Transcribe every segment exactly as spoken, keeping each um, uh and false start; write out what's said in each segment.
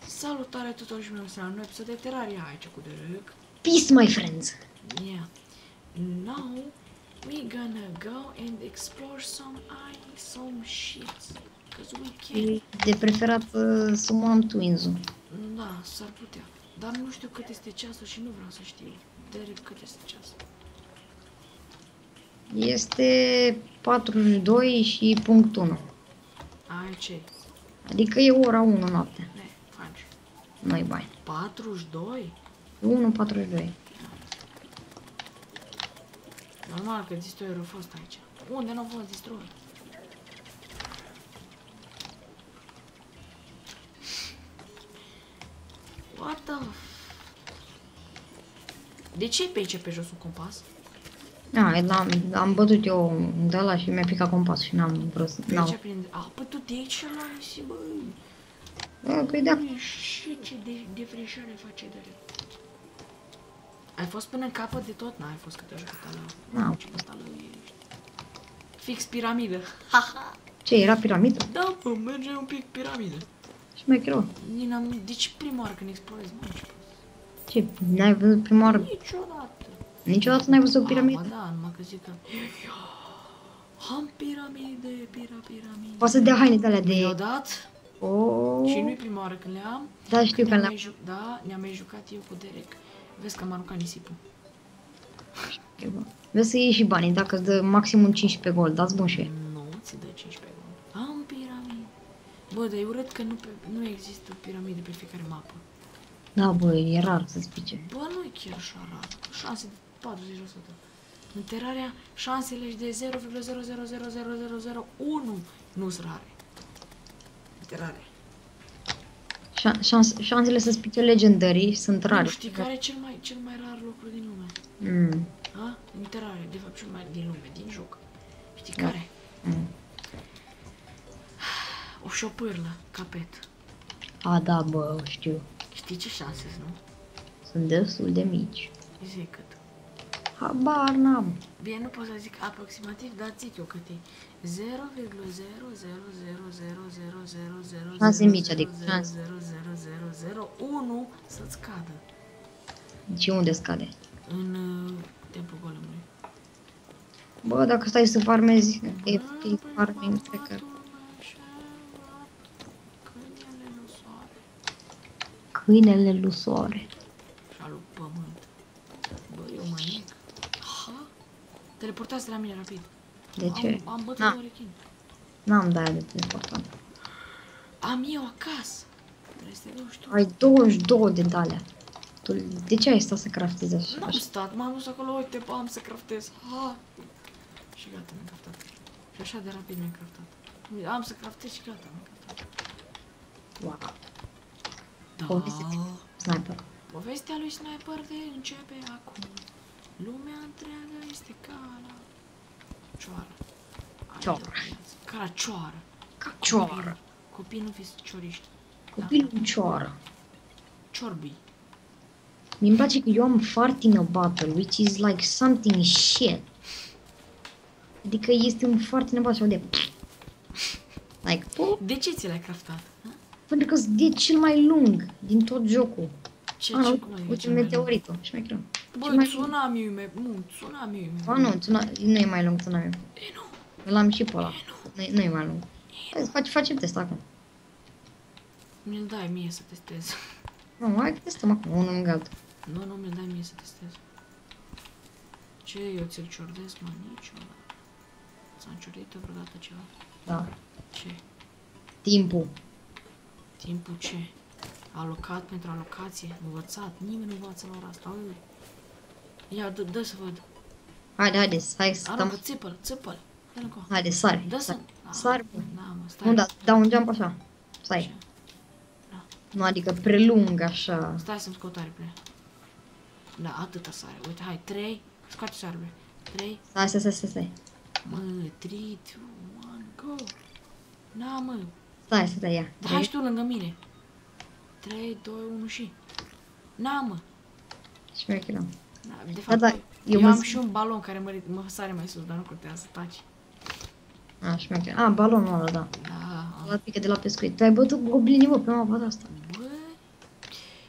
Salutare tuturor și bine la un episod de Terraria aici cu Derek. Peace, my friends. Yeah. Now we gonna go and explore some eye, some shit. Cause we can. De preferat uh, Summon Twins-ul. Da, s-ar putea. Dar nu știu cât este ceasul și nu vreau să știu. Derek, cât este ceasul? Este patruzeci și doi și punct unu. Ai ce? Adică e ora unu noapte. Ne, faci. Nu-i bani. patruzeci și doi? unu patruzeci și doi. Normal că destroyer a fost aici. Unde nu a fost destroyer? What the f... De ce e pe aici pe jos un compas? Da, l-am, am bătut eu de ăla și mi-a picat compasul și n-am vrut să... Pe aici prin... A, păi tu de aici la isi, băi. Da, păi da. Și ce de defrișare face de el. Ai fost până în capăt de tot? N-ai fost că te-a jucat ala. N-am Ce ăsta la ești. Fix piramidă. Haha. Ce, era piramidă? Da, bă, merge un pic piramidă. Și mai greu. Nina, deci prima oară când explorezi, mă, ce Ce, n-ai văzut prima oară? Niciodată. Niciodată n-ai văzut o piramidă? Ah, da, numai că zic că... Am piramide, pira, piramide. Poate să dea haine de alea de... Mi-au dat Oh. și nu-i prima oară când le am. Da, știu că Ne-am le-am. mai ju- Da, ne-am mai jucat eu cu Derek. Vezi că am aruncat nisipul. Vezi să iei și banii, dacă îți dă maximum cincisprezece gol, dați bun și eu. Nu, ți dă cincisprezece gol. Am piramide. Bă, dar e urât că nu, pe, nu există piramide pe fiecare mapă. Da, bă, e rar să-ți pice. Bă, nu e chiar așa rar. Șanse de patruzeci la sută. În Terraria, șansele de zero virgulă zero zero zero zero zero zero unu nu sunt rare. În Terraria. Șan- șans- șansele să-ți pice legendării sunt rare. Nu știi care e cel mai, cel mai rar lucru din lume? Mm. Ha? În Terraria, de fapt cel mai din lume, din joc. Știi Da. care? Mm. O șopârlă, capet. A, da, bă, știu. Știi ce șanse sunt, nu? Sunt destul de mici. Zic cât. Habar n-am. Bine, nu pot să zic aproximativ, dar zic eu cât e. zero virgulă zero zero zero zero zero zero zero Șanse mici, adică zero șanse. zero zero zero zero unu să-ți cadă Și unde scade? în uh, templul golemului. Bă, dacă stai să farmezi, e fi farming, cred că... Câinele nu soare Câinele lui soare. și alu pământ. Bă, eu mă nec. Ha? Teleportați la mine rapid. De ce? Am, am bătut Na. de rechin. N-am de aia de important. Am eu acasă. Trebuie să te duci tu. Ai douăzeci și doi de dalea. Tu, de ce ai stat să craftezi așa? N-am stat, m-am dus acolo, uite, bă, am să craftez. Ha! Și gata, mi-am craftat. Și așa de rapid mi-am craftat. Am să craftez și gata, mi-am craftat. Wow. Da. Poveste-ți. Sniper. Povestea lui Sniper de începe acum. Lumea întreagă este ca la cioară. Ai Cioară. de viață. Ca la cioară. Ca cioară. Copii nu fiți cioriști. Copilul în cioară. Ciorbii. Mi-mi place că eu am fart in a bottle, which is like something shit. Adică este un fart in a bottle de... Like, po, De ce ți l-ai craftat? Ha? pentru că e cel mai lung din tot jocul. Ce, Ah, ce, nu, cum ai uite, cel mai lung? meteoritul. Și mai greu. Bă, mai- tsunami-ul meu, nu, tsunami-ul meu. Ba nu, tsunami, nu e mai lung tsunami. E, nu, Îl am și pe ăla. e, nu. Nu, nu e mai lung. Hai să faci, facem test acum. Mi-l dai mie să testez. Nu, hai că testăm acum, unul în gata. Nu, nu, mi-l dai mie să testez. Ce, eu ți-l ciordesc, mă, niciodată. Ți-am ciordit vreodată ceva? Da. Ce? Timpul. Timpul ce? Alocat pentru alocație? Învățat? Nimeni nu învață la ora asta. Ui. Ia, dă, dă să văd. Haide, haide, hai să Aruncă, stăm. țipă-l, țipă-l. Hai încă. Haide, sare. Dă să... sare. Ah, Sar, bă. Da, mă, stai. Nu, da, dau un jump așa. Stai. Ce? Da. Nu, adică prelung așa. Stai să-mi scot aripile. Da, atâta sare. Uite, hai, trei. Scoate aripile. trei. Stai, stai, stai, stai, stai. Mă, trei, doi, unu, go. Na, mă. Stai, stai, stai, ia. Da, hai și tu lângă mine. trei, doi, unu și... Na, mă. Și mai chiram. Da, de fapt, da, eu, eu eu mă am zic- și un balon care mă, mă sare mai sus, dar nu contează, taci. A, și mai chiram. A, balonul ăla, da. Da, La pică de la pescuit. Tu ai bătut goblinii, bă, pe mapa asta. bă,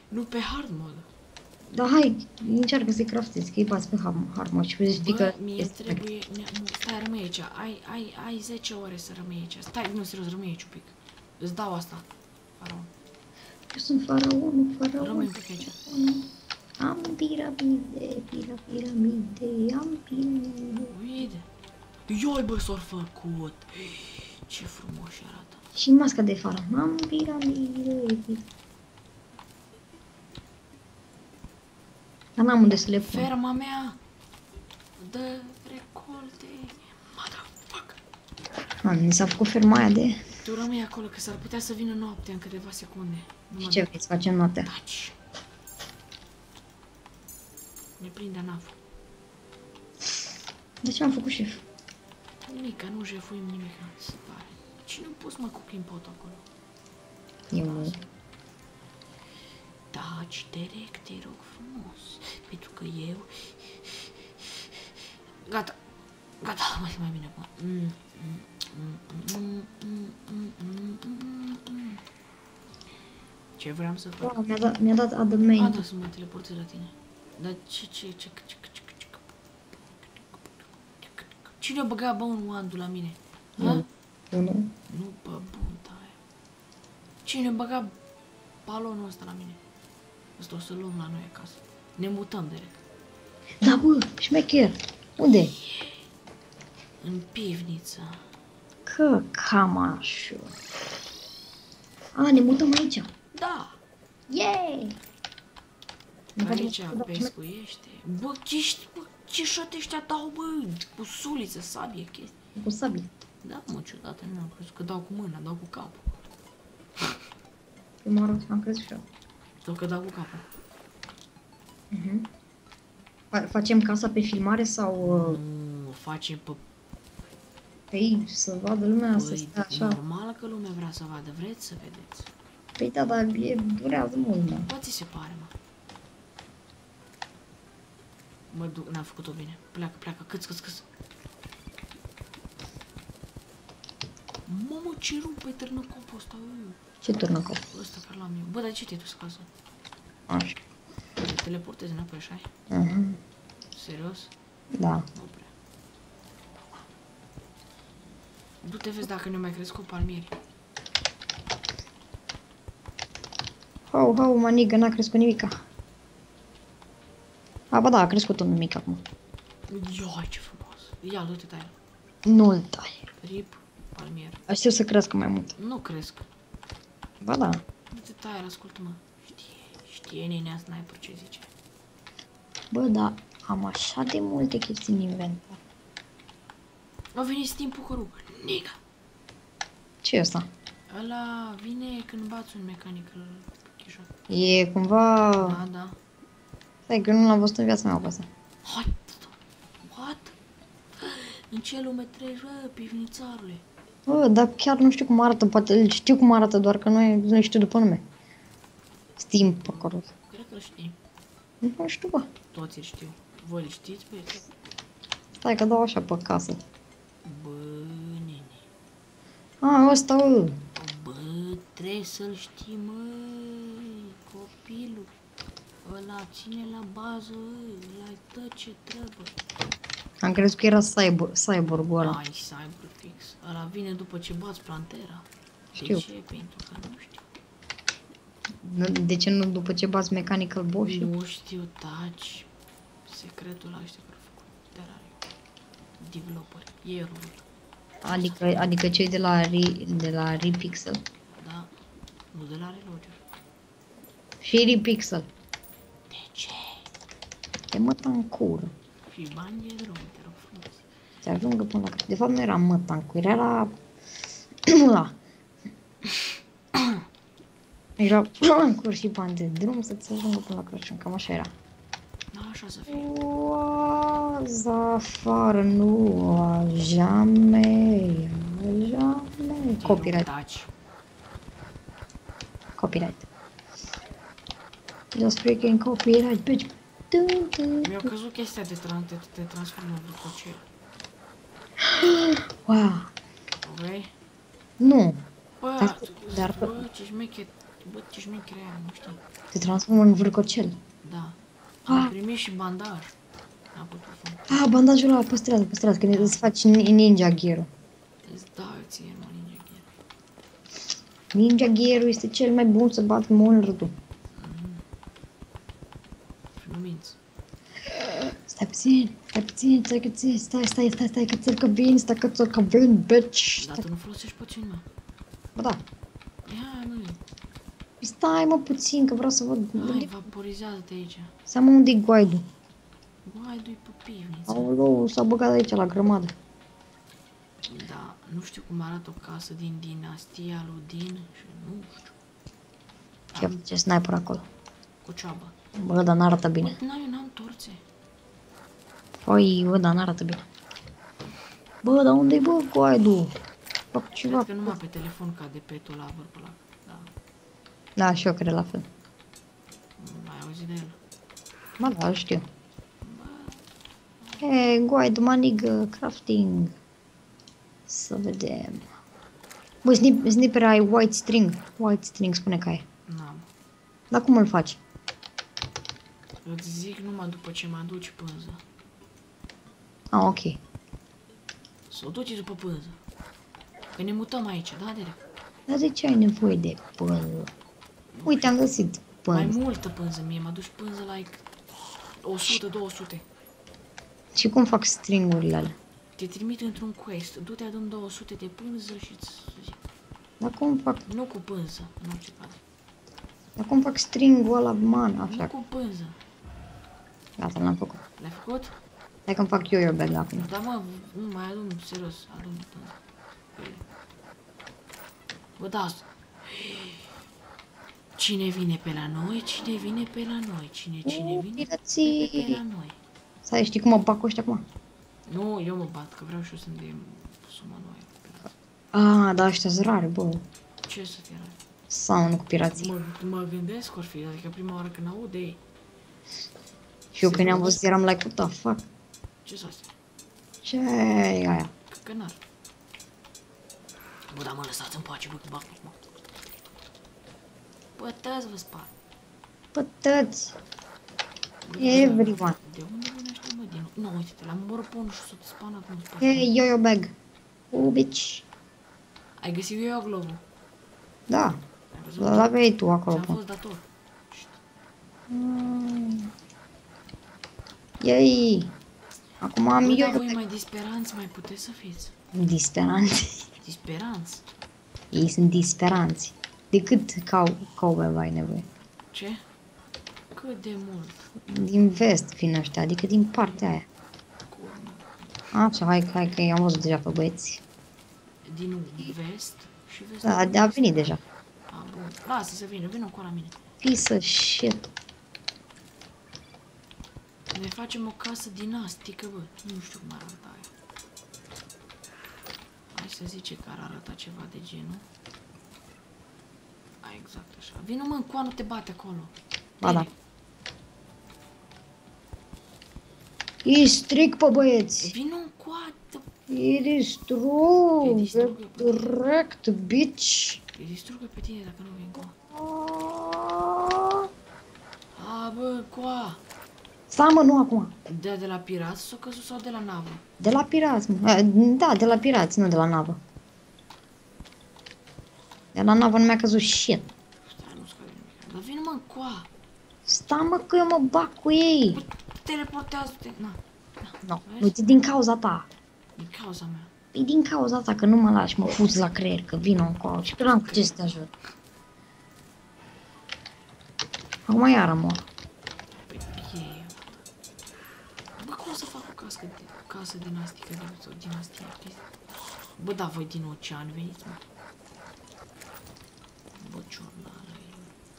Nu pe hard mode. Da, hai, încearcă să-i craftezi, că îi bați pe ham- hard mode și vezi, știi că... Bă, mie este trebuie... Ne, mu- stai, rămâi aici. Ai, ai, ai zece ore să rămâi aici. Stai, nu, serios, rămâi aici un pic. Îți dau asta. Faraon. Eu sunt faraonul, Rămâi faraonul. un pic aici. Am piramide, pira, piramide, am piramide. Uite. Ioi, bă, s-or făcut. Ce frumos arată. Și masca de faraon. Am piramide, pira. Dar n-am unde să le pun. Ferma mea dă recolte. Motherfucker. A, mi s-a făcut ferma aia de... Tu rămâi acolo, că s-ar putea să vină noaptea în câteva secunde. Nu Și mă ce vrei să facem noaptea? taci. Ne prinde anaful. De ce am făcut șef? Nimica, nu jefuim nimic, se pare. Cine a pus, mă, cooking pot acolo? Eu nu. Taci direct, te rog frumos. Pentru că eu... Gata. Gata, mai mai bine acum. Mm, mm, mm, mm, mm, mm, mm, mm, mm. Ce vreau să fac? Wow, mi-a dat, mi-a dat adămei. A, da, să mă teleportez la tine. Dar ce, ce, ce, ce, ce, ce, ce... Cine a băgat bun wand-ul la mine? Ha? Unu. Nu, pe bun, taie. Cine a băgat balonul ăsta la mine? Ăsta o să luăm la noi acasă. Ne mutăm direct. Da, bă, șmecher. Unde? În pivniță. Că camașu. A, ne mutăm aici. Da! Yay! Aici pescuiește. Bă, ești, bă, ce șote ăștia dau, bă, cu suliță, sabie, chestii. Cu sabie. Da, mă, ciudată, nu am crezut că dau cu mâna, dau cu capul. Prima oară am crezut și eu. Sau că dau cu capul. Uh-huh. Fa- facem casa pe filmare sau... Uh, Nu, facem pe... Păi, să vadă lumea, să Păi, stea așa. normal că lumea vrea să vadă, vreți să vedeți. Păi da, dar e, durează mult, mă. Bă, ți se pare, mă. Mă duc, n-am făcut-o bine. Pleacă, pleacă, câț, câț, câț. Mamă, ce rupe târnăcopul ăsta, ui. Ce turnă cop? Ăsta care l-am eu. Bă, dar de ce te-ai dus acasă? Așa. Te teleportezi înapoi, așa? Uh-huh. Serios? Da. Nu prea. Du-te vezi dacă ne-au mai crescut palmieri. Hau, hau, manigă, n-a crescut nimica. A, ba da, a crescut un mic acum. Ioi, ce frumos. Ia, du-te, tai. Nu-l tai. Rip, palmier. Aștept să crească mai mult. Nu cresc. Ba da. Du-te, tai, ascultă-mă. Știe, știe nenea sniper ce zice. Bă, da, am așa de multe chestii în inventar. A venit timpul cu rug. Niga. Ce e asta? Ăla vine când bați un mecanic chișor. E cumva... Da, da. Stai că eu nu l-am văzut în viața mea pe asta. Hai, what? În ce lume treci, bă, pivnițarule? Bă, dar chiar nu știu cum arată, poate îl știu cum arată, doar că nu, nu știu după nume. Steam pe acolo. Cred că știi. Nu știu, bă. Toți îl știu. Voi îl știți, băieți? Stai că dau așa pe casă. Bă, nene. A, ăsta, bă. Bă, trebuie să-l știi, mă, copilul. Ăla ține la bază, ăla-i tot ce trebuie. Am crezut că era cyber, cyborg-ul ăla. Ai cyber fix. Ăla vine după ce bați plantera. Știu. De ce? Pentru că nu știu. Nu- De ce nu după ce bați Mechanical Boss? Nu știu, taci. Secretul ăla ăștia care au făcut Terraria. Developer. E rolul. Adică, adică cei de la, Re, de la Repixel. Da? Nu de la Reloger. Și Repixel. De ce? Te măta în cură. Și bani de drum, te rog frumos. Te ajungă până la... De fapt nu era măta în cură, era... la... Era în cur și bani de drum să-ți ajungă până la Crăciun, cam așa era. Da, așa să fie. Oaza afară, nu, jamais, jamais. Copyright, Taci. copyright. Just freaking copyright, bitch. Dun, dun. Mi-a căzut chestia de tran te, te transformă în vreo. Wow, Vrei? nu. Bă, Dar- dar- bă, ce șmechet. Bă, ce șmecher crea, nu știi. Te transformă în vârcocel. Da. Am Ah. primit și bandaj. Am putut să Ah, bandajul ăla, păstrează, păstrează, când îți faci ninja gear-ul. îți dau eu ție, mă, ninja gear. Ninja gear-ul este cel mai bun să bat monsterul. Nu minți. Stai puțin, stai puțin, stai că ți, stai, stai, stai, stai, că ți că vin, stai că ți că vin, bitch. Dar tu nu folosești puțin, mă. Bă, da. Ia, mă. Stai, mă, puțin, că vreau să văd. Hai, vaporizează-te aici. Seamă unde-i goaidul. Goaidul-i pe pivniță. Aoleu, s-a băgat aici la grămadă. Da, nu știu cum arată o casă din dinastia lui Din și nu știu. Ce face sniper acolo? Cu ceabă. Bă, dar n-arată bine. Bă, n-am, eu n-am torțe. Păi, bă, dar n-arată bine. Bă, dar unde-i, bă, goaidul? Fac ceva. Cred că numai pe telefon cade petul ăla, vârful ăla. Da, Da, și eu cred la fel. nu ai auzit de el. Mă, da, știu. He, goaidul, manigă, crafting. Să vedem. Bă, snip, snipper ai white string. White string, spune că ai. N-am. Dar cum îl faci? Îți zic numai după ce mă aduci pânză. Ah, ok. Să o duci după pânză. Că ne mutăm aici, da, direct? Dar de ce ai nevoie de pânză? Uite, am găsit Mai pânză. multă pânză mie, mă aduci pânză like o sută două sute. Și cum fac stringurile alea? Te trimit într-un quest, du-te adun două sute de pânză și îți zic. Dar cum fac? Nu cu pânză, în orice caz. Dar cum fac stringul ăla, man, Nu așa? cu pânză. Gata, l-am făcut. L-ai făcut? Hai că-mi fac eu your bag acum. Da, mă, nu mai adun, serios, adun pânză. Bă, da, asta. Cine vine pe la noi? Cine vine pe la noi? Cine, cine U, vine pirații. pe, pe la noi? Stai, știi cum mă bag cu ăștia acum? Nu, eu mă bat, că vreau și eu să-mi de suma noi. Ah, da, ăștia sunt rare, bă. Ce să fie rău? Seamănă cu pirații. Mă, mă gândesc că or fi, adică prima oară când aud de ei. Și eu când ne-am văzut eram like, what the fuck? Ce s-a astea? Ce e aia? Căcănar. Bă, da, mă lăsați în pace, bă, că bag mă. Bă, tăți vă spar. Pătăți! Bă, Everyone. De unde vine ăștia, mă, din... Nu, uite-te, l-am omorât pe unul și s-a spanat în spate. Hey, yo-yo bag. Oh, bitch. Ai găsit eu globul? Da, Ai văzut? l aveai tu acolo. Ți-am Pă. fost dator. Mm. Yay! Acum am Bă, eu dar voi bag. mai disperanți mai puteți să fiți. Disperanți. Disperanți? Ei sunt disperanți. De cât cau, cowbell ai nevoie? Ce? Cât de mult? Din vest vin ăștia, adică din partea aia. Curmă. Așa, hai, hai că i-am văzut deja pe băieți. Din vest și vest. Da, a venit deja. A, bun. Lasă să vină, vină cu la mine. Piece of shit. Ne facem o casă dinastică, bă. Nu știu cum arată aia. Hai să zice că ar arăta ceva de genul. A, exact așa. Vino, mă, încoa, nu te bate acolo. Ba da. E strict pe băieți. Vino încoa, te, E distrug. Te distrugă, bă. Direct, bitch. te distrugă pe tine dacă nu vii încoa. A, bă, încoa. Stai mă, nu acum. De, de la pirați s-o căzut sau de la navă? De la pirați, mă. Eh, Da, de la pirați, nu de la navă. De la navă nu mi-a căzut shit. Stai, nu scade nimic. Dar vino, mă, încoa. Stai mă că eu mă bag cu ei. Bă, teleportează-te. Na. Nu, Vezi? uite, din cauza ta. Din cauza mea. E din cauza ta că nu mă lași, mă pus la creier, că vin încoa și că n-am cu ce să te ajut. Acum iară mor. Păi, e... Bă, cum să fac o cască, o casă dinastică de sau dinastie? Bă, da, voi din ocean veniți, mă. Bă, ciornală e.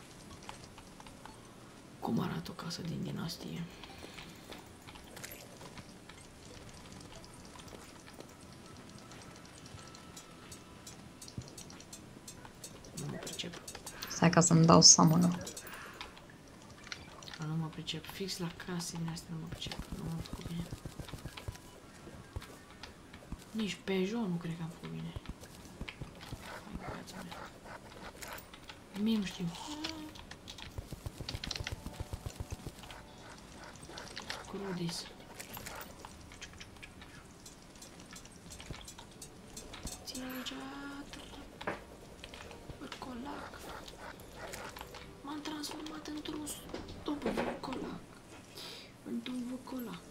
Cum arată o casă din dinastie? Nu mă pricep. Stai ca să-mi dau seama. Nu mă pricep. Fix la case din astea nu mă pricep. Nu am făcut bine. Nici Peugeot nu cred că am făcut bine. Hai, băiața mea. Mie nu știu. Crudis. Ține aici. Vârcolac. M-am transformat într-un stop vârcolac. Într-un vârcolac.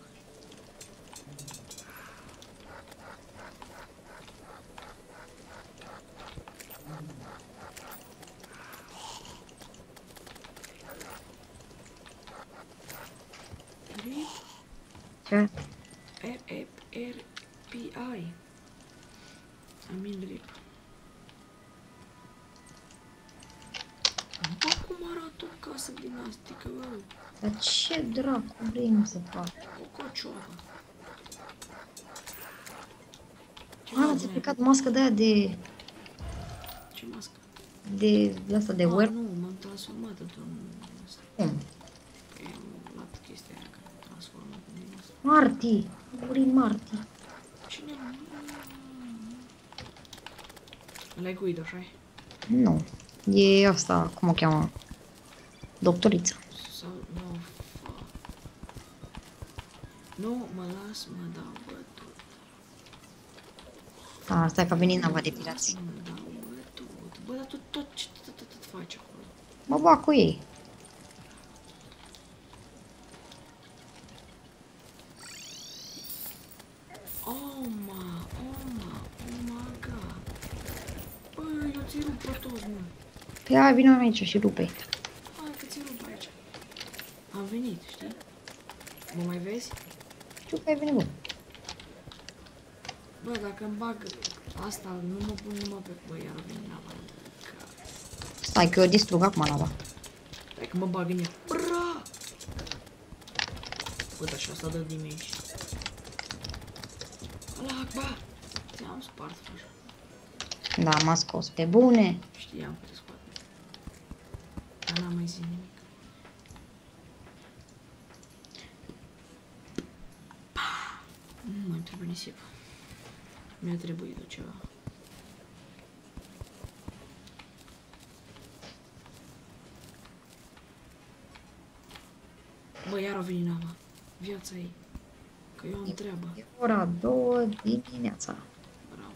Ce? R P I. Amin rip. Bă, cum arată o casă dinastică, bă? Dar ce dracu vrei să fac? O cocioară. Ce Ah, ți-a plecat masca de aia de... Ce mască? de... asta de Ah, wear? nu, m-am transformat într-un... Cum? Păi am luat chestia aia care m-a transformat în din asta. Marty! A murit Marty. Cine? L-ai cuit, așa? Nu. E asta, cum o cheamă? Doctorița. Sau... Nu, fuck. Nu, mă las, mă dau bătut. Da, asta e că a venit nava de pirați. Mă dau bătut. Bă, dar tu tot ce tot, tot, tot faci acolo? Mă bag cu ei. Oh, ma, oh, ma, oh, my god. Bă, eu ți rup pe toți, mă. Păi hai, vină aici și rupe-i. Hai că ți rup aici. Am venit, știi? Mă mai vezi? Știu că ai venit, bă. Bă, dacă îmi bag asta, nu mă pun numai pe... Bă, iar a venit nava. Stai că eu distrug acum nava. Hai că mă bag în ea. Bra! Bă, dar și asta dă damage. Allah, bă! Ți-am spart, așa. Da, m-a scos pe bune. Știam că te scoate. Dar n-am mai zis nimic. Nu mai trebuie nisip. Mi-a trebuit o ceva. Bă, iar a venit nava. Viața ei. Că eu am treabă. E ora două dimineața. Bravo.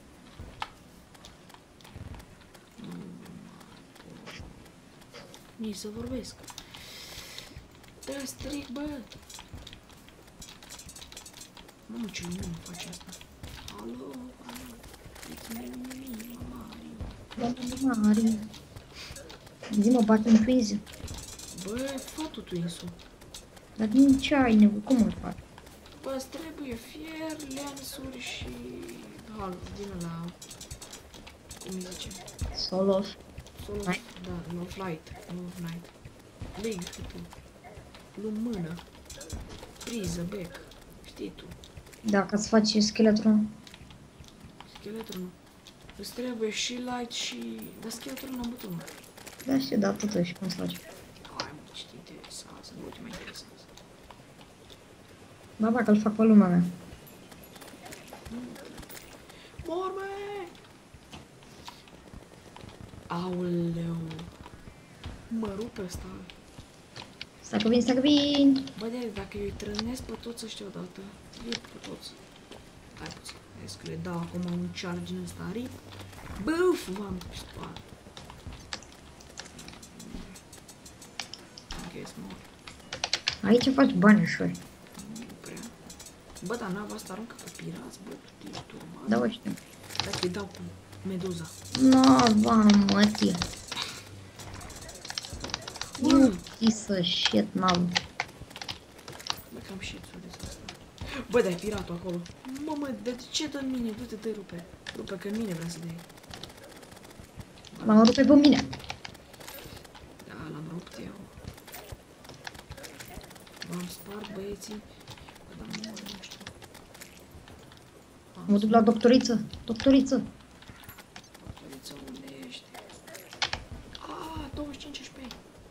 Nu mai pot. Nici să vorbesc. Te stric, bă. Mamă, ce lumină face asta. Alo, alo. It's me, me, Mario. Doamne mare. Zi-mă, bate în quiz. Bă, fă tu twins-ul. Dar din ce ai nevoie? Cum îl fac? Bă, îți trebuie fier, lensuri și... Hal, din ăla... Cum îi zice? Solo. Solo... Night? Da, nu, flight. Nu, night. Leg, știi tu. Lumină. Priză, bec. Știi tu. Da, ca să faci scheletul. Scheletul nu. Îți trebuie și light și... Dar scheletul nu am bătut, mă. Da, știu, da, totuși, cum să faci? Hai, mă, ce te interesează, nu te mai interesează. Ba, ba, că-l fac pe lumea mea. Morme! Aoleu. Mă rupe ăsta. Stai că vin, stai că vin! Bă, de dacă eu îi trănesc pe toți ăștia odată, rip pe toți. Hai puțin, hai că le dau acum un charge în ăsta, rip. Buf, v-am spart. Ok, smart. Aici faci bani ușor. Nu prea. Bă, dar nava asta aruncă pe pirați, bă, tu ești turmat. Da, o știu. Dacă îi dau cu meduza. Nava, mă, tii. Bă, You piece of shit, nava. bă, cam shit de asta. Bă, dar e piratul acolo. Mă, mă, de ce dă în mine? Du-te, te rupe. Rupe, că în mine vrea să dea. M-am rupe pe mine. Da, l-am rupt eu. M-am spart, băieții. Bă, dar nu, nu știu. Mă duc la doctoriță. Doctoriță. Doctoriță, unde ești? Ah, douăzeci și cinci H P.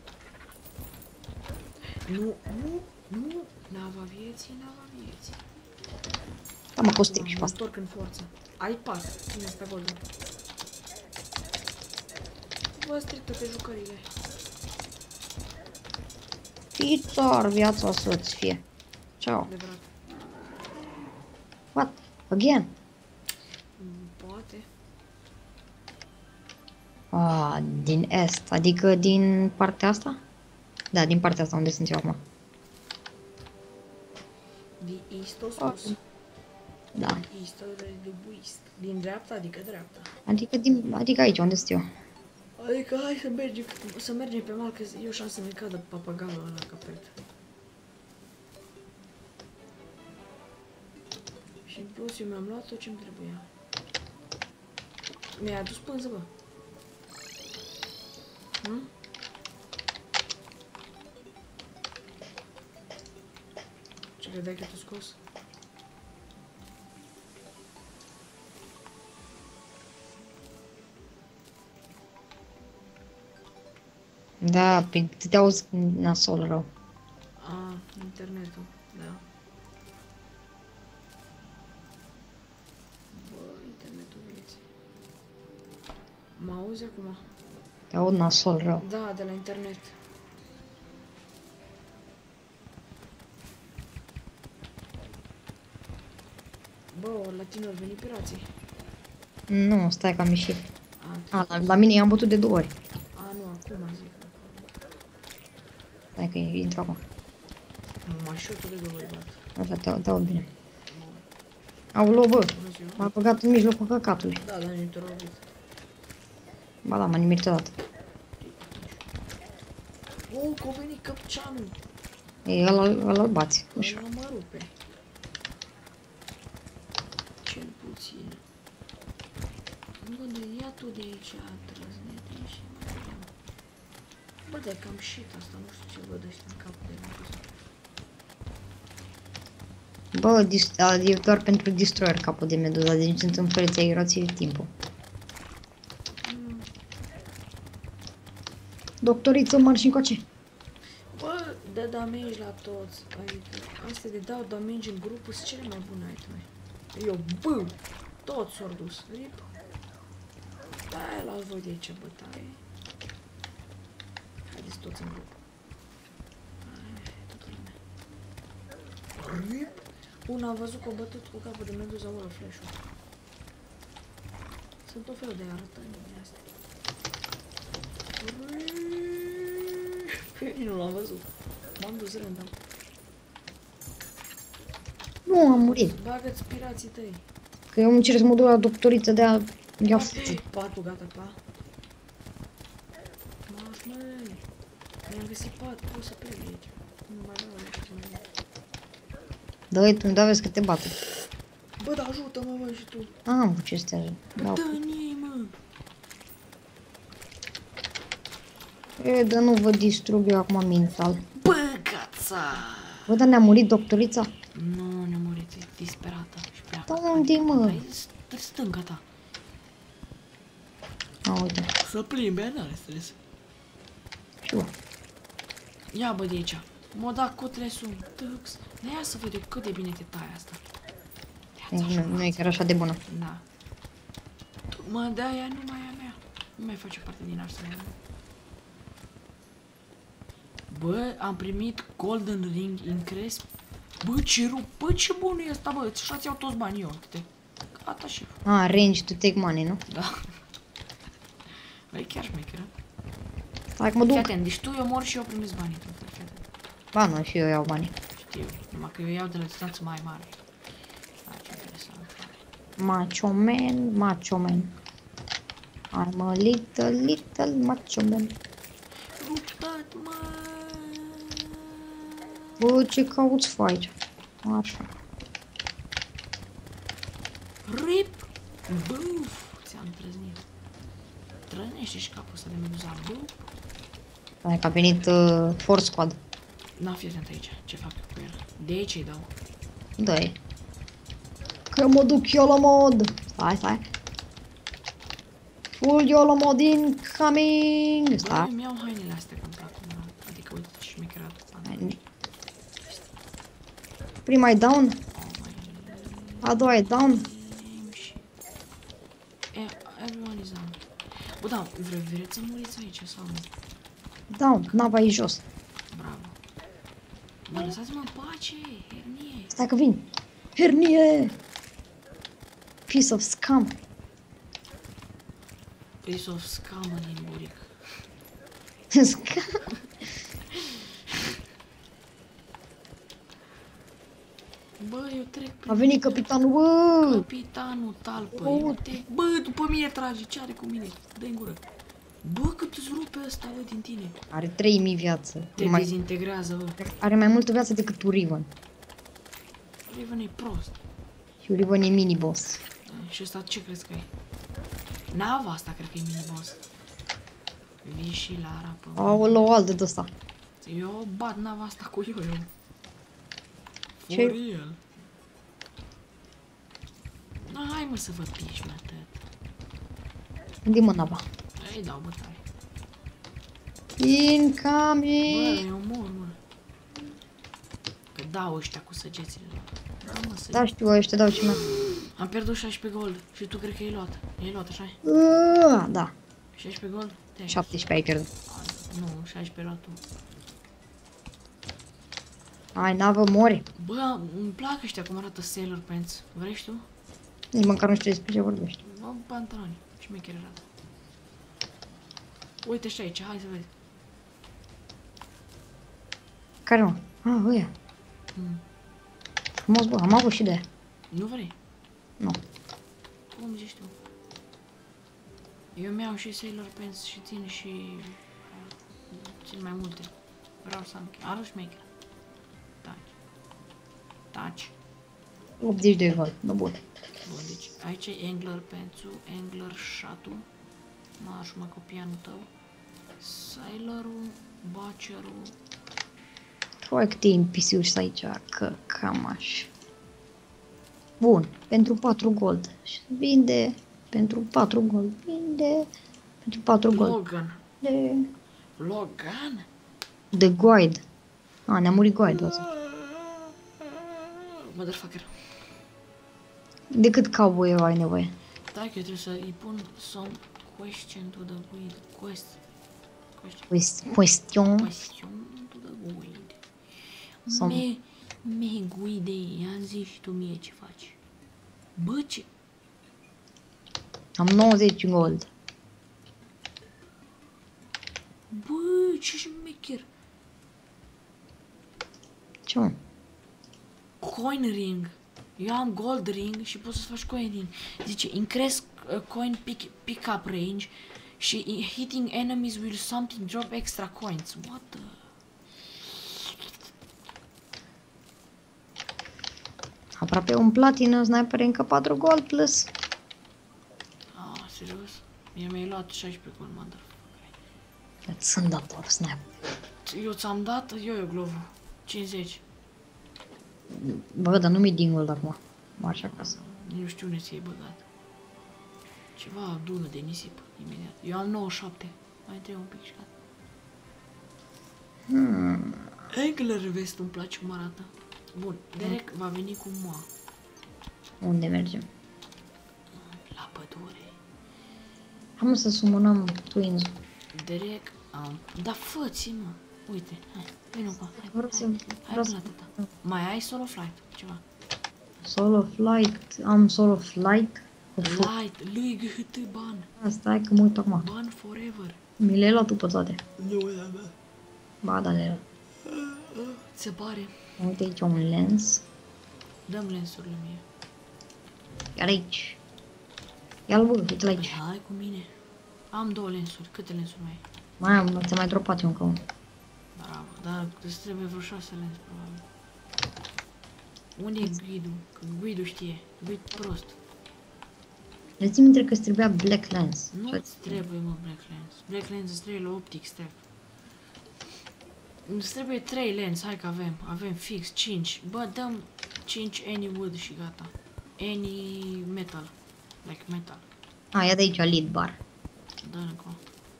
Nu, nu, nu. Nava vieții, nava vieții. Da, mă costic și Mă pe asta. întorc în forță. Ai pas. Cine este acolo? vă stric toate jucările. Pizar, viața să-ți fie. Ciao. Adevărat. What? Again? Poate. Ah, din est, adică din partea asta? Da, din partea asta unde sunt eu acum. Din east o sus? Da. Din east de, de buist. Din dreapta, adică dreapta. Adică, din, adică aici, unde sunt eu. Adică hai să mergem, să mergem pe mal, că eu șans să ne cadă papagalul ăla capet. Și în plus eu mi-am luat tot ce-mi trebuia. Mi-a adus pânză, bă. Hm? Ce credeai că te-a scos? Da, pe te auzi nasol rău. A, internetul, da. Bă, internetul vieții. Mă auzi acum? Te aud nasol rău. Da, de la internet. Bă, la tine au venit pirații. Nu, stai că am ieșit. A, A, la, la mine i-am bătut de două ori. a nu, acum zic. Stai că intru acum. M-a și eu tot de două ori bat. Așa, te, te aud bine. Aoleu, bă, Bună ziua. m-a băgat în mijlocul căcatului. Da, dar nu te-a lovit. Ba da, m-a nimerit odată. O, că a venit căpceanul. Ei, ăla, ăla îl bați. Ușor. Ăla mă rupe. Cel puțin. Bă, de ia tu de aici, trăznete și mai vedem. Bă, de cam shit asta, nu știu ce văd ăștia în capul de mine. Bă, dis, a, e doar pentru destroyer capul de meduza, deci întâmplă ți-ai roțit timpul. Mm. Doctoriță, marși încoace. Bă, dă damage la toți. Adică, astea de dau damage în grupul sunt cele mai bune iteme. Eu, bă, toți s-au dus. Rip. Da, la voi de aici bătaie. Haideți toți în grup. Hai, toată lumea. Rip. Una am văzut că a bătut cu capul de meduza ăla flash-ul. Sunt tot felul de arătări din astea. Pe mine nu l-am văzut. M-am dus random. Nu, am murit. Bagă-ți pirații tăi. Că eu îmi cer să mă duc la doctoriță de a... Ia fuță. Patul, gata, pa. Maș, măi. Mi-am găsit pat, pot să plec de aici. Nu mai dau aici ce mai e. Dă-i tu, da, vezi că te bate. Bă, dar ajută-mă, mă, și tu. Am ce să te ajut. Da. Dă-ni, mă. E, dar nu vă distrug eu acum mental. Bă, cața. Bă, dar ne-a murit doctorița? Nu, ne-a murit, e disperată și pleacă. Da, unde mă? Aici stă stânga ta. A, uite. Să plimbe, n-are stres. Și bă. Ia, bă, de aici. M-a dat cutresul. Tux. Ne ia să vede cât de bine te tai asta. Nu, nu e chiar așa de bună. Da. Mă, de aia nu mai e a mea. Nu mai face parte din arsenal. Bă, am primit Golden Ring Increase. Bă, ce rup, bă, ce bun e asta, bă, și-ați iau toți banii, eu, uite. Gata și. A, range to take money, nu? Da. Bă, e chiar șmecheră. Hai că mă duc. Fii atent, deci tu eu mor și eu primesc banii. Tu, fii atent. Ba, nu, și eu iau banii. Știu, numai că eu iau de la distanță mai mare. Da, ce interesant. Macho man, macho man. I'm a little, little macho man. Rupat, mă! Bă, ce cauți fa aici? Așa. Rip! Buf! Ți-am trăznit. Trănește și capul ăsta de meduza. Buf! Hai că a venit uh, Force Squad. N-am fi atent aici. Ce fac cu el? De aici îi dau. Dă-i. Că mă duc eu la mod. Stai, stai. Full YOLO mod incoming. Bă, Stai. îmi iau hainele astea că-mi plac. Adică uite ce șmecherat. Prima e down. Oh, mai... A doua e down. E, everyone is down. Bă, da, Vre, vreți să muriți aici sau nu? Da, nava e jos. Bravo. Bă, lăsați-mă în pace, hernie. Stai că vin. Hernie! Piece of scum. Piece of scam din buric. Scum. Bă, eu trec prin... A venit capitanul, bă! Capitanul talpă, Bă. uite. Bă, după mine trage, ce are cu mine? Dă-i în gură. Bă, cât îți rupe ăsta, bă, din tine. Are trei mii viață. Te Mai, dezintegrează, bă. are mai multă viață decât Riven. Riven e prost. Și Riven e mini-boss. Și ăsta ce crezi că e? Nava asta cred că e mini-boss. Vii și la rapă. Aoleu, altă de ăsta. Eu bat nava asta cu eu, eu. Ce? For real. Da, hai mă să vă piși, mă, atât. Unde mă nava? Îi dau bătaie. Incoming! Bă, eu mor, mă. Că dau ăștia cu săgețile. Da, mă, să... Da, știu, ăștia dau ce mai. Am pierdut șaisprezece gold. Și tu cred că e luat. E luat, așa -i? Uh, da, șaisprezece gold? Te șaptesprezece ai pierdut. Nu, șaisprezece luat tu. Ai, navă, mori. Bă, îmi plac ăștia cum arată Sailor Pants. Vrei și tu? Nici măcar nu știu despre ce vorbești. Bă, pantaloni. Șmecher arată. Uite și aici, hai să vezi. Care mă? Ah, ăia. Hmm. Frumos, bă, am avut și de aia. Nu vrei? Nu. Cum zici tu? Eu mi-au și Sailor Pants și țin și... țin mai multe. Vreau să am... Arăt șmecher. Taci. Taci. optzeci de gold, nu bun. Bun, deci aici e Angler Pants-ul, Angler Shot-ul. Marșul mă copianul tău. Sailor-ul, Butcher-ul. Hai câte N P C-uri sunt aici, că cam așa. Bun, pentru patru gold. Și vinde, pentru patru gold, vinde, pentru patru gold. Logan. De, Logan? de guide. A, ne-a murit guide ăsta. Motherfucker. De cât cowboy ai nevoie? Da, că eu trebuie să îi pun some question to the guide. Quest. Question. Quest- Question. Question to the guide. Some- Me, me guide, i-am zis și tu mie ce faci. Bă, ce... Am nouăzeci gold. Bă, ce șmecher. Ce mă? Coin ring. Eu am gold ring și poți să faci coin ring. Zice, increase uh, coin pick, pick up range și in- hitting enemies will something drop extra coins. What the... Aproape un platină, sniper încă patru gold plus. Ah, serios? Mie mi-ai luat șaisprezece gold, motherfucker. Sunt dator, sniper. Eu ți-am dat yo-yo glove cincizeci. Bă, dar nu mi-e din gold acum. Marș acasă. Nu știu unde ți-ai băgat. Ceva dună de nisip, imediat. Eu am nouăzeci și șapte. Mai trebuie un pic și gata. Hmm. Angler Vest îmi place cum arată. Bun, Derek va veni cu moa. Unde mergem? La pădure. Hai mă să sumonăm twins. Derek, am... Da, fă-ți, mă. Uite, hai, vino cu hai, Vreau să... hai, hai Vreau până să... la tata. Mai ai solo flight, ceva. Solo flight. Am solo flight. Cu fu- Light, lui G H T ban. Asta e că mă uit acum. Ban forever. Mi le-ai luat tu pe toate. Nu e a mea. Ba, da, le Ți se pare? uite aici un lens. Dăm lensurile mie. Iar aici. Ia-l bă, uite-l Păi aici. hai cu mine. Am două lensuri. Câte lensuri mai ai? Mai am, ți-a mai dropat eu încă unul. Bravo, dar îți trebuie vreo șase lens, probabil. Unde e guidul? Că guidul știe. Guid prost. Le țin minte că îți trebuia black lens. Nu îți trebuie, mă, black lens. Black lens îți trebuie la optic step. Îți trebuie trei lens, hai că avem. Avem fix cinci. Bă, dăm cinci any wood și gata. Any metal. Like metal. A, ia de aici lead bar. Dă încolo.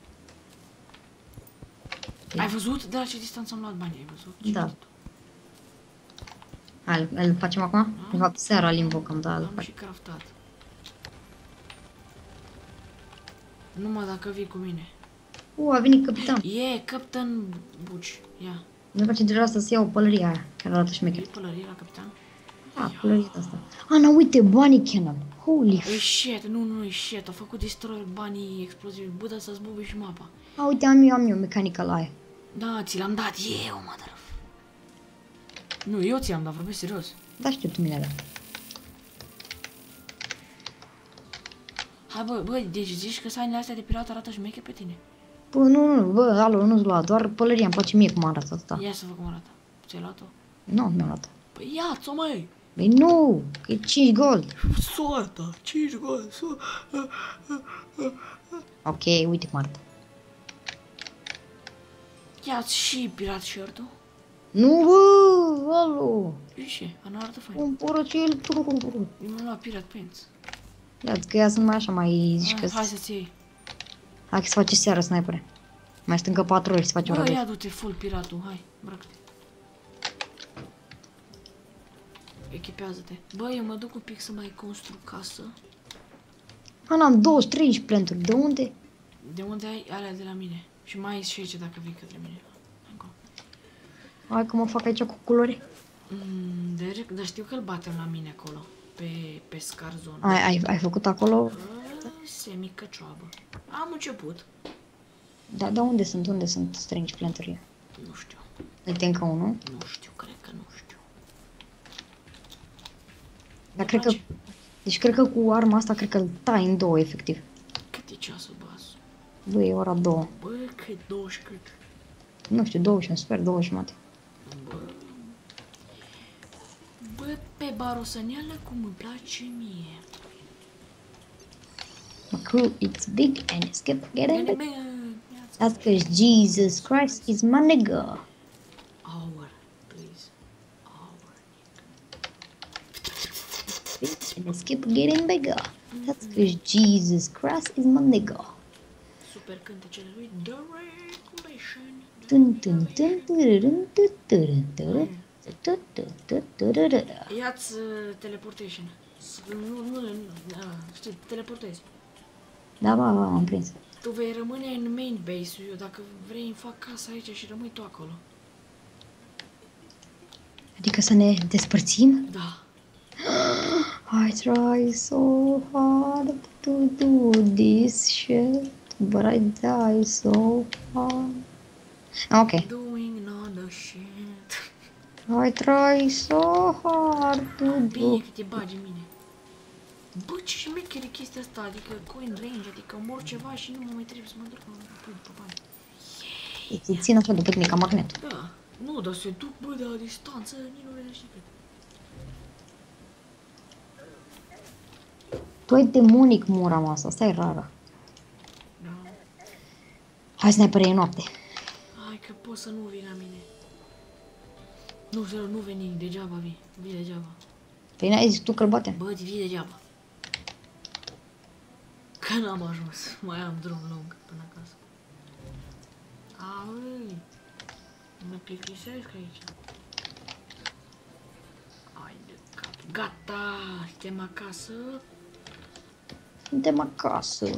Ai văzut? De la ce distanță am luat bani? Ai văzut? Ce Da. văzut? Hai, îl facem acum? De fapt, seara îl invocăm, da, îl Am facem. și craftat. Numai dacă vii cu mine. U, a venit capitan. E, Captain Buci. Ia. Nu face deja să se iau pălăria aia, care arată șmecher. E pălărie la capitan? Da, pălăria asta. Ana, uite, bunny cannon. Holy E f... shit, nu, nu, e shit. A făcut destroy banii explozivi. Bă, dar să-ți bubi și mapa. A, uite, am eu, am eu, mechanical aia. Da, ți l-am dat eu, mother. Nu, eu ți-am dat, vorbesc serios. Da, știu, tu mi-ai dat. Hai, bă, bă, deci zici că sainele astea de pirat arată șmeche pe tine? Bă, nu, nu, bă, alo, nu-ți lua, doar pălăria îmi place mie cum arată asta. Ia să văd cum arată. Ți-ai luat-o? Nu, mi-am luat. Păi ia-ți-o, măi! Băi, nu, că e cinci gold. Soarta, cinci gol, so... Ok, uite cum arată. Ia-ți și pirat shirt-ul. Nu, bă, alo. E ce? Nu arată fain. Un porocel. Eu mi-am luat pirat pants. Ia-ți că ea sunt mai așa, mai zici că... Ah, hai să-ți iei. Hai că se face seara, snipere. Mai sunt încă patru ori să face ora Bă, doi. ia du-te full piratul, hai, îmbracă-te. Echipează-te. Bă, eu mă duc un pic să mai construc casă. Ana, am douăzeci, treizeci planturi. De unde? De unde ai? Alea de la mine. Și mai ai și aici dacă vii către mine. Acolo. Hai că mă fac aici cu culori. Mm, Derek, dar știu că îl batem la mine acolo. Pe, pe Scar Zone. Ai, ai, ai făcut acolo? Bă, semicăcioabă. Am început. Da, da, unde sunt? Unde sunt strange planturi? Nu știu. Uite încă unul. Nu știu, cred că nu știu. Dar Îmi cred că... place. Deci cred că cu arma asta, cred că îl tai în două, efectiv. Cât e ceasul, bas? Bă, e ora două. Bă, cât douăzeci cât? Nu știu, două și un sfert, două și jumate. Bă. Bă, pe barosăneală cum îmi place mie. My crew, it's big and it's kept getting Bine, big. bine, ia-ți That's because Jesus Christ is my nigga. Hour, please. Hour. Big and it's kept getting bigger. That's because Jesus Christ is my nigga. Super cântecele lui The Regulation. Tun, tun, tun, tururun, tu, turun, turun, tu, tu, tu, tururură. Ia-ți uh, teleportation. S- Nu, nu, nu, a, știi, teleportezi. Da, ba, ba, am prins. Tu vei rămâne în main base-ul, eu dacă vrei îmi fac casa aici și rămâi tu acolo. Adică să ne despărțim? Da. I try so hard to do this shit, but I die so hard. Ok. Doing another shit. I try so hard to Bine do... că te bagi în mine. Bă, ce șmecher e chestia asta, adică coin range, adică mor ceva și nu mă mai trebuie să mă duc pui pe bani. Îți țin așa după tine ca magnet. Da, nu, dar se duc, bă, de la distanță, nici nu vede știi. Tu ai demonic mura mă asta, asta e rară. Da. Hai să ne apere noapte. Hai că poți să nu vii la mine. Nu, zero, nu veni, degeaba vii, vii degeaba. Păi n-ai zis tu că-l batem? Bă, vii degeaba. Că n-am ajuns, mai am drum lung până acasă. Ai, mă plictisesc aici. Ai de cap. Gata, suntem acasă. Suntem acasă.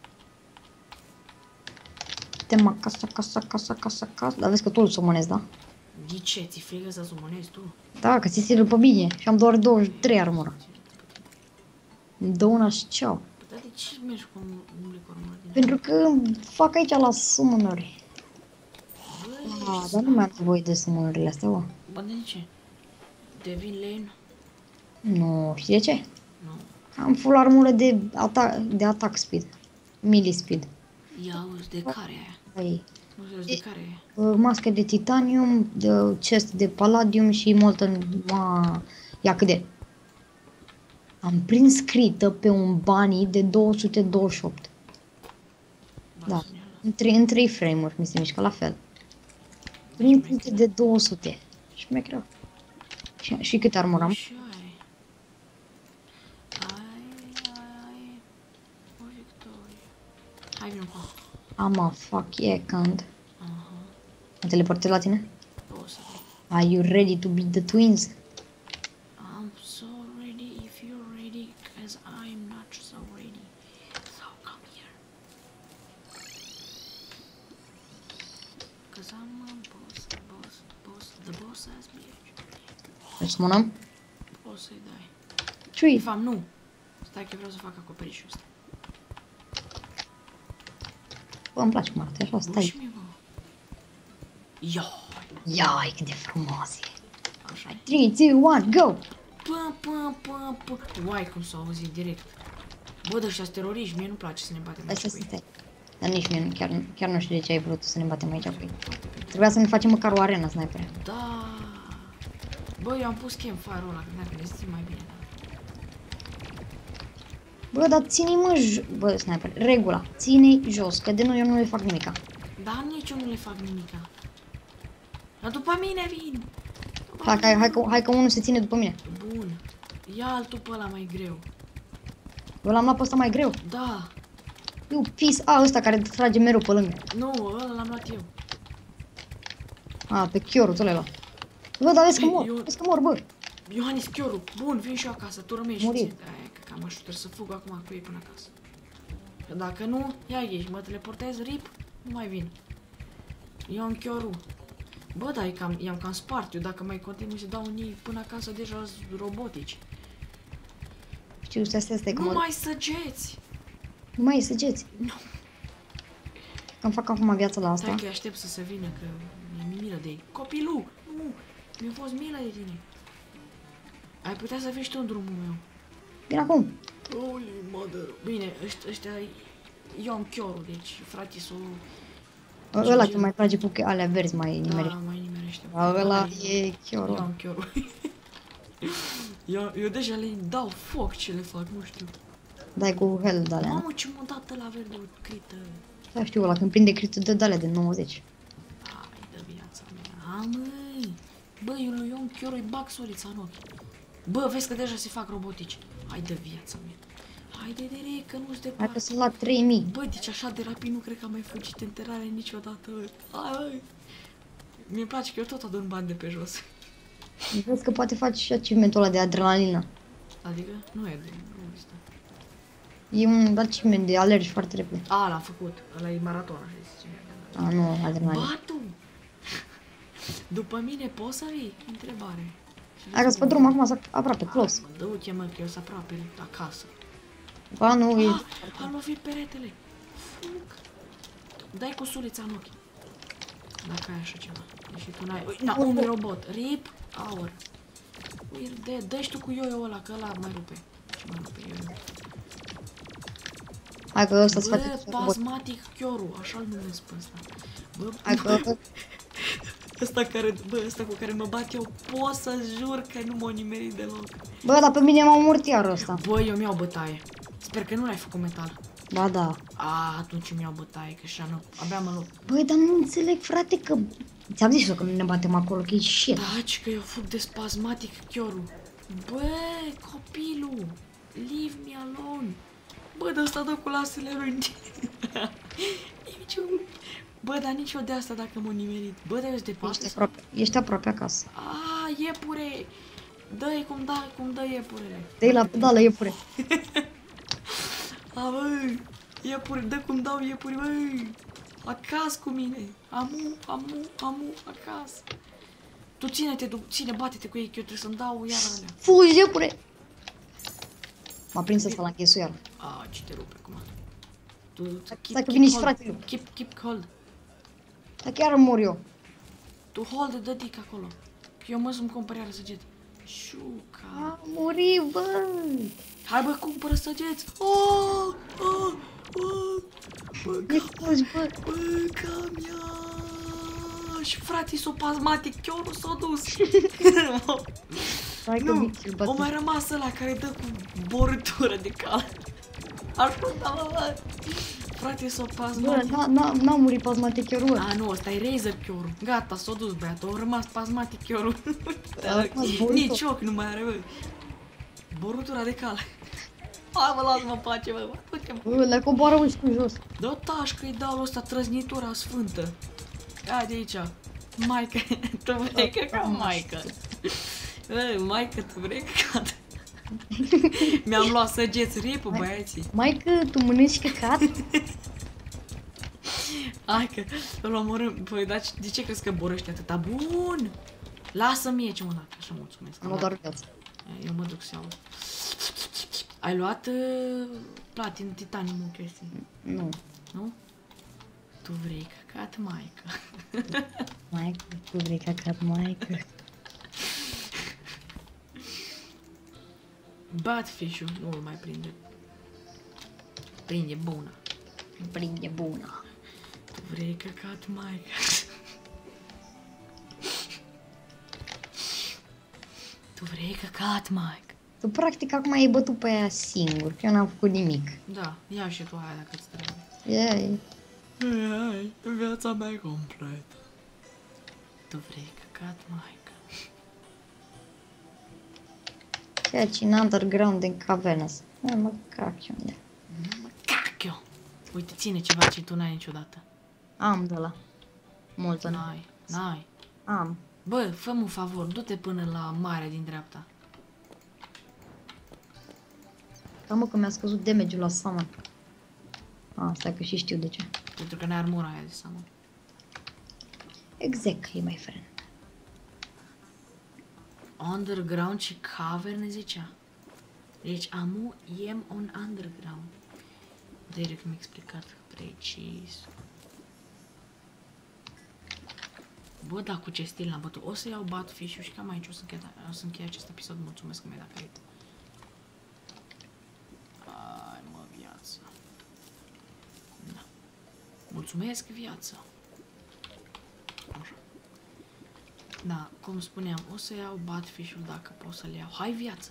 Suntem acasă, acasă, acasă, acasă, acasă. Dar vezi că tu îl sumonezi, da? De ce? Ți-e frică să sumonezi tu? Da, că ți se după bine. Și am doar douăzeci și trei armură. Îmi dă una și ceau. Dar de ce mergi cu un cu armură din Pentru că fac aici la summonări. Bă, Ah, ești dar nu mai am nevoie de summonările astea, bă. Bă, de ce? Devin lane? Nu, știi de ce? Nu. Am full armură de atac, de attack speed. Melee speed. Ia uzi, de care e aia? Ai Nu știu de care e. uh, mască de titanium, de chest de palladium și molten... Ma... Ia cât de... Am prins scrită pe un bunny de două sute douăzeci și opt. Da. În trei, în trei frame-uri mi se mișcă la fel. Prins scrită de două sute. Și mai greu. Și, și cât armură am? Și ai. Ai, ai, o victorie. Hai, vin cu Am a fuck yeah, când. Aha, Mă teleportez la tine? o să vii. Are you ready to beat the twins? I'm so ready if you're ready, cause I'm not so ready. So come here. să-ți mergi. Deci smonăm? Poți să-i dai. De Ce-i? fapt, nu. Stai că vreau să fac acoperișul ăsta. Bă, îmi place cum arată, așa, Bă, stai. și mie, bă. Ia. Ia, cât de frumos e. Așa e. trei, doi, unu, go! Pă, pă, pă, pă. Uai, cum s-a auzit direct. Bă, de ăștia-s teroriști, mie nu place să ne batem Stai, aici stai, cu ei. stai. Dar nici mie, nu- chiar, chiar nu știu de ce ai vrut să ne batem aici cu ei. Trebuia să ne facem măcar o arenă, sniper. Da. Bă, eu am pus campfire-ul ăla, că dacă ne simțim mai bine, da. Bă, dar ține-i mă, j- bă, sniper, regula, ține-i jos, că de nu eu nu le fac nimica. Dar nici eu nu le fac nimica. Dar după mine vin. Hai, hai, hai, că, hai că unul se ține după mine. Bun. Ia altul pe ăla mai greu. Eu l-am luat pe ăsta mai greu. Da. Eu pis, a, ăsta care te trage mereu pe lângă. Nu, ăla l-am luat eu. A, pe chiorul, tu l-ai luat. Bă, dar vezi că mor, Eu- vezi că mor, bă. Iohannis Chioru, bun, vin și eu acasă, tu rămâi și Muri. ții. Aia, că cam așa, trebuie să fug acum cu ei până acasă. Că dacă nu, ia ieși, mă teleportez, rip, nu mai vin. Ion Chioru. Bă, da, cam, i-am cam spart eu, dacă mai continui să dau unii până acasă, deja sunt robotici. Știu, stai, stai, stai, că Nu mă... mai săgeți! Nu mai e săgeți. Nu. Că-mi fac acum viața la asta. Stai că îi aștept să se vină, că mi-e milă de ei. Copilul! Nu! Mi-a fost milă de tine. Ai putea să fii și tu în drumul meu. Vin acum. Holy mother. Bine, ăștia, ăștia Ion Chioru, deci fratisul... Ăla că mai trage cu alea verzi mai nimerește. Da, mai nimerește. Dar ăla e chiorul. Ion Chioru. eu, eu deja le dau foc ce le fac, nu știu. Dai cu hell de alea. Mamă, ce m-a dat la verde o crită. Da, știu, ăla când prinde critul de alea de nouăzeci. Hai de viața mea. Ha, măi. Bă, eu lui Ion Chioru îi bag solița în ochi. Bă, vezi că deja se fac robotici. Hai de viața mea. Hai de direct, că nu-ți Hai departe. că sunt la trei mii. Bă, deci așa de rapid nu cred că am mai fugit în terare niciodată. Hai, hai. Mi-e place că eu tot adun bani de pe jos. Vezi că poate faci și achievement-ul ăla de adrenalină. Adică? Nu e de... Nu există. E un achievement de alergi foarte repede. A, l-am făcut. Ăla e maraton, așa zice. A, nu, adrenalină. Ba, tu! După mine poți să vii? Întrebare. Hai că-s pe drum acum, să aproape, close. Mă, du-te, mă, că eu sunt aproape acasă. Ba, nu, e... Ah, am lovit peretele. Fug. Dai cu sulița în ochi. Dacă ai așa ceva. Deși tu n-ai... Ui, na, un robot. Rip. Aur. Ui, de, dă-și tu cu yo-yo ăla, că ăla mai rupe. Ce mai rupe yo-yo? Hai că ăsta se face Bă, robot. pasmatic Chioru, așa-l numesc pe ăsta. Bă, Hai că... ăsta care, bă, ăsta cu care mă bat eu, pot să jur că nu m-a nimerit deloc. Bă, dar pe mine m-a omorât iar ăsta. Bă, eu mi-au bătaie. Sper că nu l-ai făcut metal. Ba da. A, atunci mi-au bătaie, că așa nu, abia mă lup. Băi, dar nu înțeleg, frate, că... Ți-am zis eu că nu ne batem acolo, că e shit. Taci, că eu fug de spasmatic Chioru. Bă, copilul, leave me alone. Bă, de ăsta dă cu lasele lui. Niciun... Bă, dar nici eu de asta dacă m-a nimerit. Bă, dar eu de Ești aproape, ești aproape acasă. A, iepure! Dă-i cum da, cum dă iepurele. Dă-i la pedală, iepure. A, băi! Iepure, dă cum dau iepuri, băi! Acasă cu mine! Amu, amu, amu, acasă! Tu ține-te, ține, bate-te cu ei, că eu trebuie să-mi dau iar alea. Fugi, iepure! M-a prins ăsta la închesuială. A, ce te rupe acum. Tu, tu keep, Stai că keep vine și hold. fratele. Keep, keep hold. Dar chiar mor eu. Tu hold, dă dic acolo. Că eu mă să-mi cumpăr iară săgeți. Șuca. A murit, bă! Hai bă, cumpără săgeți! Oh, oh, oh. Bă, Ne fugi, bă! bă, cam ia. Și frate, s-o pasmatic, chiar nu s-a dus. Hai că Nu, vin și-l bat. o mai rămas ăla care dă cu borătură de cal. Ajută-mă, bă! Frate, s-o Bă, pasmatic. n-a- n-a n-a murit pasmatic chiar, bă. A, nu, ăsta e Razer Chioru. Gata, s-a dus băiatul, a rămas pasmatic Chioru. A rămas borutul. Nici ochi nu mai are, bă. Borutura de cal. Hai mă, lasă-mă în pace, bă. Du-te-mă. Bă, le coboară un cu jos. Dă-o tașcă, îi dau ăsta trăznitura sfântă. Ia de aici. Maică, tu vrei că ca maică. Bă, maică, tu vrei că mi-am luat săgeți ripă, băieții. Maică, tu mănânci căcat? Hai că îl omorâm. Păi, dar de ce crezi că borăște atâta? Bun! Lasă mie ce mă dat, așa mulțumesc. Am luat doar viață. Eu mă duc să iau. Ai luat uh, platin, titanium, chestii? Nu. Nu? Tu vrei căcat, maică. Maică, tu vrei căcat, maică. Batfish-ul nu îl mai prinde. Prinde bună. Prinde bună. Tu vrei căcat, maică. Tu vrei căcat, maică. Tu practic acum ai bătut pe aia singur, că eu n-am făcut nimic. Da, ia și tu aia dacă îți trebuie. Yay. Ai, viața mea e completă. Tu vrei căcat, maică. Ceea ce în underground în cavernă. Hai mă cac eu unde. Mă cac eu. Uite, ține ceva ce tu n-ai niciodată. Am de la. Multă n-am. N-ai, n-ai. Am. Bă, fă-mi un favor, du-te până la marea din dreapta. Da mă că mi-a scăzut damage-ul la summon. A, stai că și știu de ce. Pentru că n-ai armura aia de seamă. Exactly, my friend. Underground și caverne zicea. Deci amu iem on underground. Derek mi-a explicat precis. Bă, da, cu ce stil l-am bătut. O să iau Batfish-ul și cam aici o să închei, o să închei acest episod. Mulțumesc că mi-ai dat credit. Ai, mă, viață. Da. Mulțumesc, viață. Așa. Da, cum spuneam, o să iau Batfish-ul dacă pot să-l iau. Hai, viață!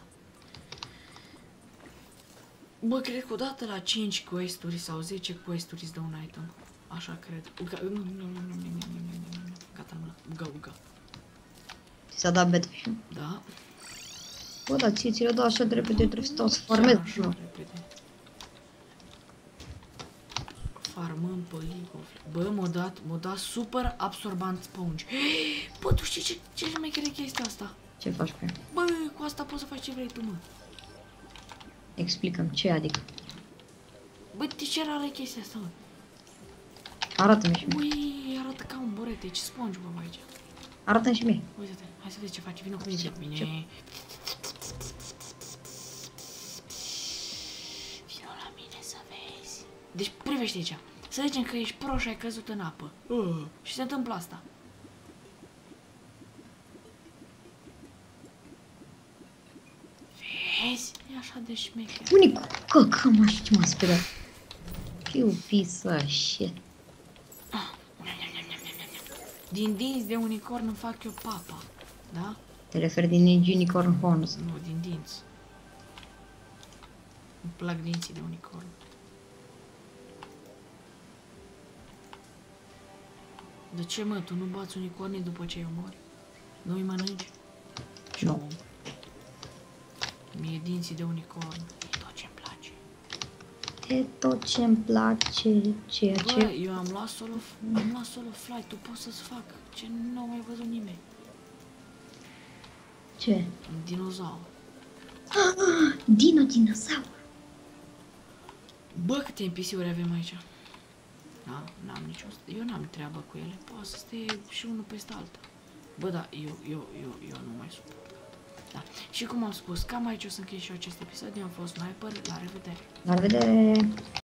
Bă, cred că odată la cinci quest-uri sau zece quest-uri îți dă un item. Așa cred. Uga, gata, mă, uga, uga. Ți s-a dat Batfish-ul? Da. Bă, dar ție ți-l dau așa de repede, trebuie să stau să farmez. Așa repede. Farmăm pe League of... Bă, m-a dat, m-a dat super absorbant sponge. Bă, tu știi ce, ce șmecheră e chestia asta? Ce faci cu ea? Bă, cu asta poți să faci ce vrei tu, mă. Explică-mi, ce adică? Bă, de ce rară e chestia asta, mă? Arată-mi și mie. Ui, arată ca un borete, ce sponge, bă, aici. Arată-mi și mie. Uite-te, hai să vezi ce faci, vină cu mine, vină cu mine. Ce? Vină la mine să vezi. Deci, privește aici. Să zicem că ești pro și ai căzut în apă. Uh. Și se întâmplă asta. Vezi? E așa de șmecher. Unicu, că, că mă știu ce m-a speriat. You piece of shit. Din dinți de unicorn îmi fac eu papa. Da? Te referi din unicorn horns. Nu, din dinți. Îmi plac dinții de unicorn. De ce, mă? Tu nu bați unicornii după ce îi omori? Nu îi mănânci? Nu. Mie dinții de unicorn. E tot ce-mi place. E tot ce-mi place, ceea Bă, ce... eu am luat solo, am luat solo flight, tu poți să-ți fac ce nu au mai văzut nimeni. Ce? Un dinozaur. Dino dinozaur. Bă, câte N P C-uri avem aici? Da, n-am nicio... Eu n-am treabă cu ele. Poate să stea și unul peste alta. Bă, da, eu, eu, eu, eu nu mai suport. Da. Și cum am spus, cam aici o să închei și eu acest episod. Eu am fost Sniper. La revedere! La revedere!